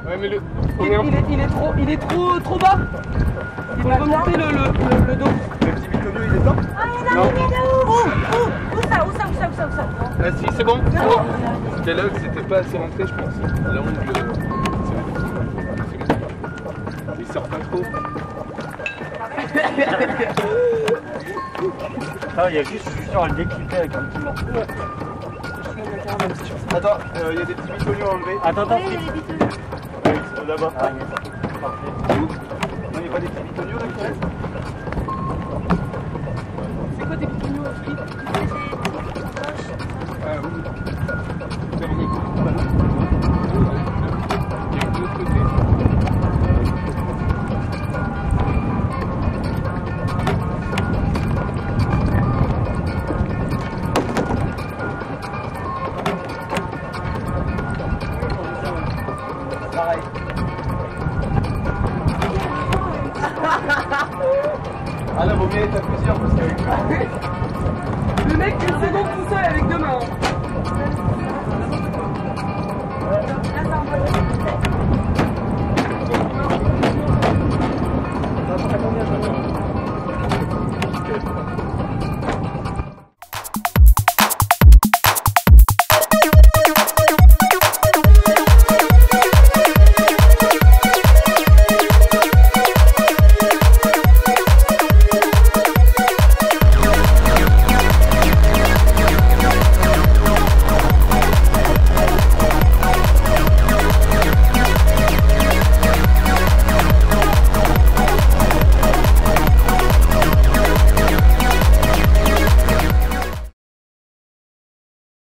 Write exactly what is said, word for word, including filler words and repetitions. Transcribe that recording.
Ouais, mais le... Il, il, est, il est trop, il est trop, trop bas. Il faut remonter le, le, le, le dos. Le petit bitonio, il est dedans? Ah, il y en a un, il y en a où? Où? Où? Où ça? Où ça? Où ça? Où ça? Où ça? Ah si, c'est bon. C'est bon. Parce que là, c'était pas assez rentré, je pense. Là, on le... C'est bon. Il sort pas trop. Ah, il y a juste, je suis sûr, à le décliper avec un petit morceau. Attends, il euh, y a des petits bitonios à enlever. Attends, attends. Oui, les bitonios. Oui, ils sont là-bas. Ah, yes. Parfait. Non, il n'y a pas des petits bitonios là qui restent? C'est quoi tes petits mots frites? Ah oui. Dernier coup. Il y a de l'autre côté. Pareil. Ah là, vaut mieux être à plusieurs parce qu'avec Le mec, une seconde tout seul avec deux mains.